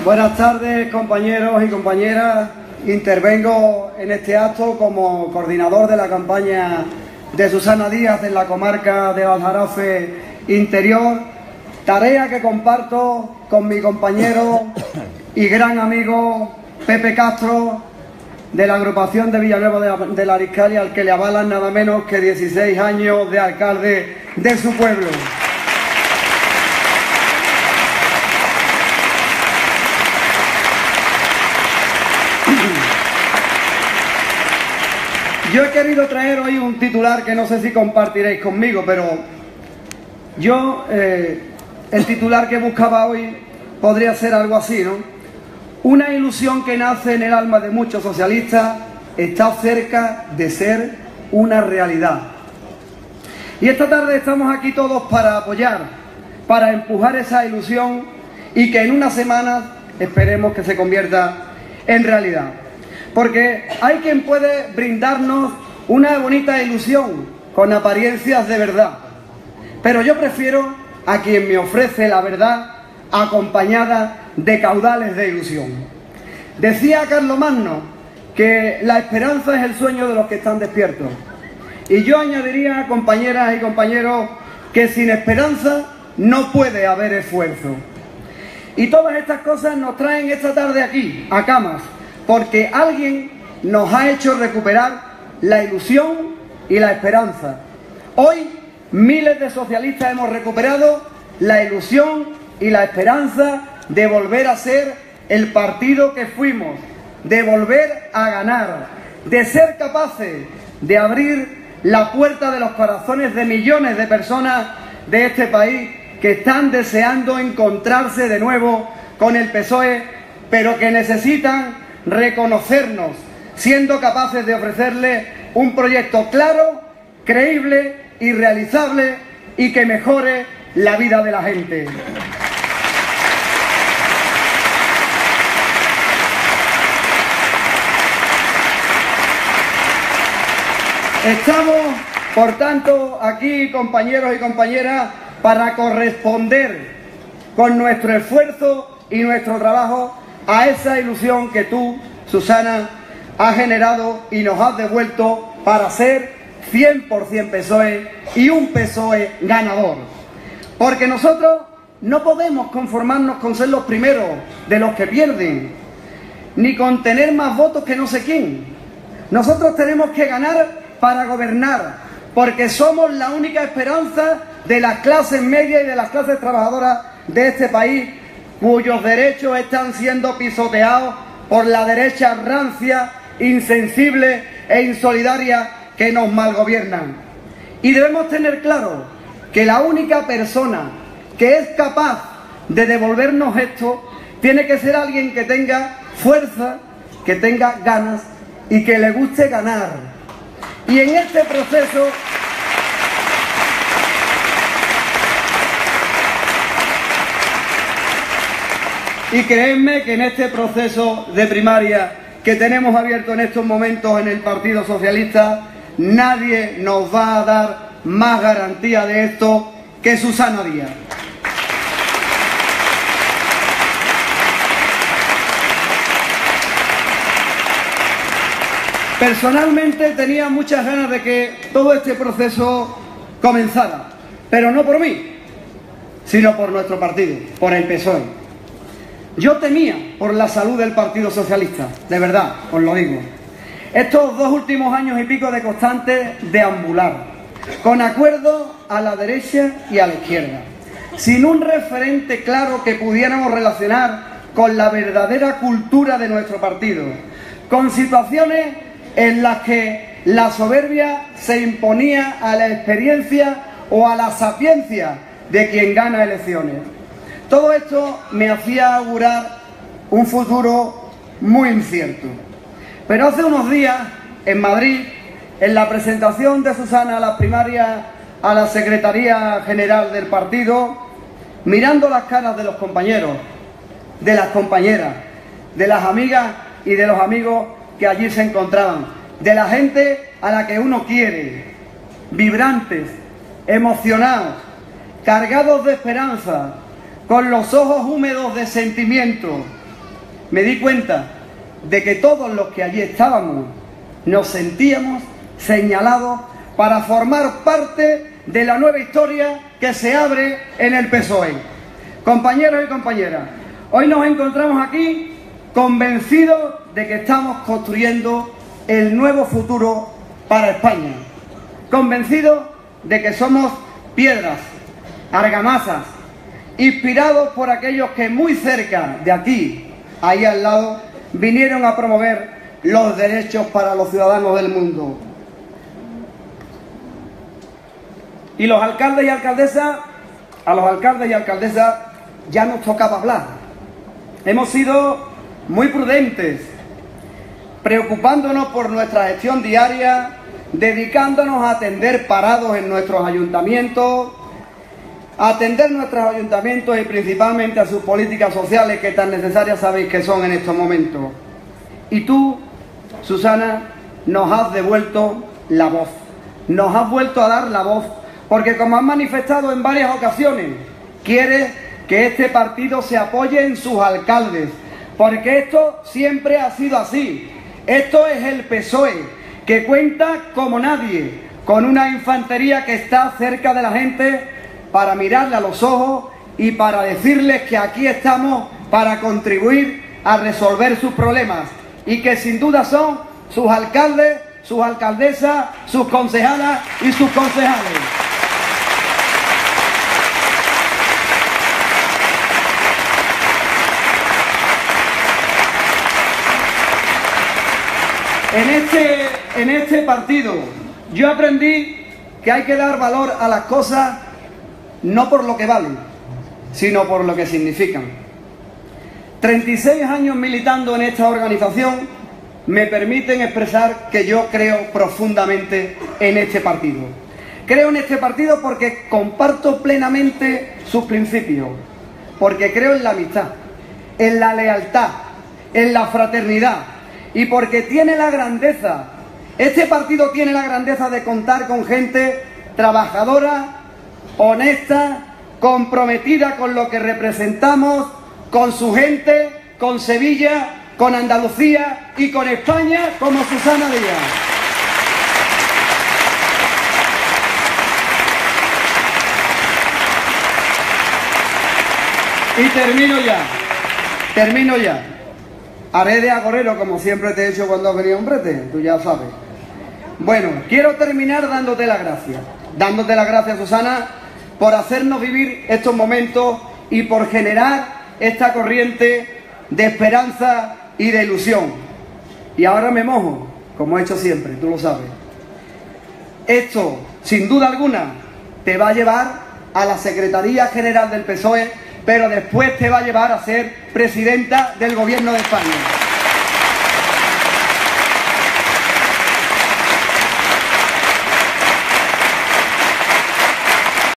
Buenas tardes, compañeros y compañeras. Intervengo en este acto como coordinador de la campaña de Susana Díaz en la comarca de Aljarafe Interior, tarea que comparto con mi compañero y gran amigo Pepe Castro, de la agrupación de Villanueva de la Ariscalia, al que le avalan nada menos que 16 años de alcalde de su pueblo. Yo he querido traer hoy un titular que no sé si compartiréis conmigo, pero yo, el titular que buscaba hoy podría ser algo así, ¿no? Una ilusión que nace en el alma de muchos socialistas está cerca de ser una realidad. Y esta tarde estamos aquí todos para apoyar, para empujar esa ilusión y que en unas semanas esperemos que se convierta en realidad. Porque hay quien puede brindarnos una bonita ilusión con apariencias de verdad, pero yo prefiero a quien me ofrece la verdad acompañada de caudales de ilusión. Decía Carlomagno que la esperanza es el sueño de los que están despiertos, y yo añadiría, compañeras y compañeros, que sin esperanza no puede haber esfuerzo. Y todas estas cosas nos traen esta tarde aquí, a Camas, porque alguien nos ha hecho recuperar la ilusión y la esperanza. Hoy miles de socialistas hemos recuperado la ilusión y la esperanza de volver a ser el partido que fuimos, de volver a ganar, de ser capaces de abrir la puerta de los corazones de millones de personas de este país que están deseando encontrarse de nuevo con el PSOE, pero que necesitan reconocernos, siendo capaces de ofrecerle un proyecto claro, creíble y realizable y que mejore la vida de la gente. Estamos, por tanto, aquí, compañeros y compañeras, para corresponder con nuestro esfuerzo y nuestro trabajo a esa ilusión que tú, Susana, has generado y nos has devuelto para ser 100% PSOE y un PSOE ganador. Porque nosotros no podemos conformarnos con ser los primeros de los que pierden, ni con tener más votos que no sé quién. Nosotros tenemos que ganar para gobernar, porque somos la única esperanza de las clases medias y de las clases trabajadoras de este país, cuyos derechos están siendo pisoteados por la derecha rancia, insensible e insolidaria que nos malgobiernan. Y debemos tener claro que la única persona que es capaz de devolvernos esto tiene que ser alguien que tenga fuerza, que tenga ganas y que le guste ganar. Y en este proceso y creedme que en este proceso de primaria que tenemos abierto en estos momentos en el Partido Socialista, nadie nos va a dar más garantía de esto que Susana Díaz. Personalmente tenía muchas ganas de que todo este proceso comenzara, pero no por mí, sino por nuestro partido, por el PSOE. Yo temía por la salud del Partido Socialista, de verdad, os lo digo. Estos 2 últimos años y pico de constante deambular, con acuerdos a la derecha y a la izquierda, sin un referente claro que pudiéramos relacionar con la verdadera cultura de nuestro partido, con situaciones en las que la soberbia se imponía a la experiencia o a la sapiencia de quien gana elecciones. Todo esto me hacía augurar un futuro muy incierto. Pero hace unos días, en Madrid, en la presentación de Susana a las primarias a la Secretaría General del partido, mirando las caras de los compañeros, de las compañeras, de las amigas y de los amigos que allí se encontraban, de la gente a la que uno quiere, vibrantes, emocionados, cargados de esperanza, con los ojos húmedos de sentimiento, me di cuenta de que todos los que allí estábamos nos sentíamos señalados para formar parte de la nueva historia que se abre en el PSOE. Compañeros y compañeras, hoy nos encontramos aquí convencidos de que estamos construyendo el nuevo futuro para España, convencidos de que somos piedras, argamasas, inspirados por aquellos que muy cerca de aquí, ahí al lado, vinieron a promover los derechos para los ciudadanos del mundo. Y los alcaldes y alcaldesas, a los alcaldes y alcaldesas ya nos tocaba hablar. Hemos sido muy prudentes, preocupándonos por nuestra gestión diaria, dedicándonos a atender parados en nuestros ayuntamientos, a atender nuestros ayuntamientos y principalmente a sus políticas sociales que tan necesarias sabéis que son en estos momentos. Y tú, Susana, nos has devuelto la voz, nos has vuelto a dar la voz, porque como has manifestado en varias ocasiones, quieres que este partido se apoye en sus alcaldes, porque esto siempre ha sido así. Esto es el PSOE, que cuenta como nadie, con una infantería que está cerca de la gente para mirarle a los ojos y para decirles que aquí estamos para contribuir a resolver sus problemas y que sin duda son sus alcaldes, sus alcaldesas, sus concejalas y sus concejales. En este partido yo aprendí que hay que dar valor a las cosas no por lo que valen, sino por lo que significan. 36 años militando en esta organización me permiten expresar que yo creo profundamente en este partido. Creo en este partido porque comparto plenamente sus principios, porque creo en la amistad, en la lealtad, en la fraternidad, y porque tiene la grandeza, este partido tiene la grandeza de contar con gente trabajadora, honesta, comprometida con lo que representamos, con su gente, con Sevilla, con Andalucía y con España, como Susana Díaz. Y termino ya. Haré de agorero, como siempre te he hecho cuando has venido a un brete, tú ya sabes. Bueno, quiero terminar dándote las gracias. Dándote las gracias, Susana, por hacernos vivir estos momentos y por generar esta corriente de esperanza y de ilusión. Y ahora me mojo, como he hecho siempre, tú lo sabes. Esto, sin duda alguna, te va a llevar a la Secretaría General del PSOE, pero después te va a llevar a ser presidenta del Gobierno de España.